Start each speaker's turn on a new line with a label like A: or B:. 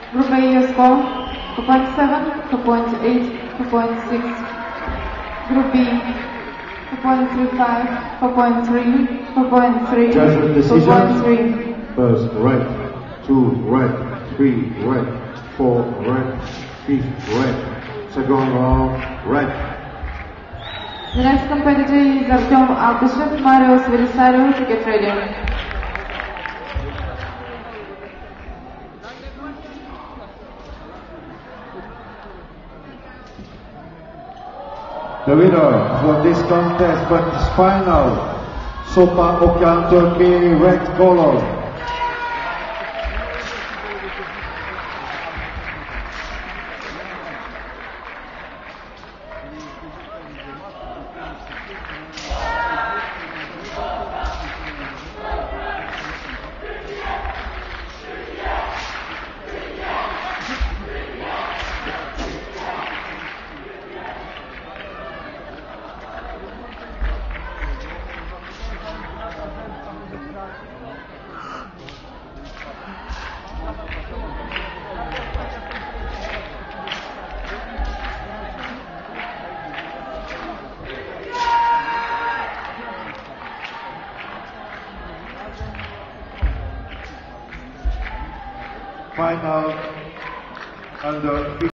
A: Group A, your score 4.7, 4.8, 4.6. Group B, 4.35, 4.3, 4.3,
B: Judgment decision.
A: 4.3.
B: First red, 2 red, 3 red, 4 red, 5th red. Second round, red.
A: The next competitor is Artyom Alkashev, Marius Velisario, to get ready.
C: The winner for this contest, but this final, Sopa Okan Turkey, red color. Final under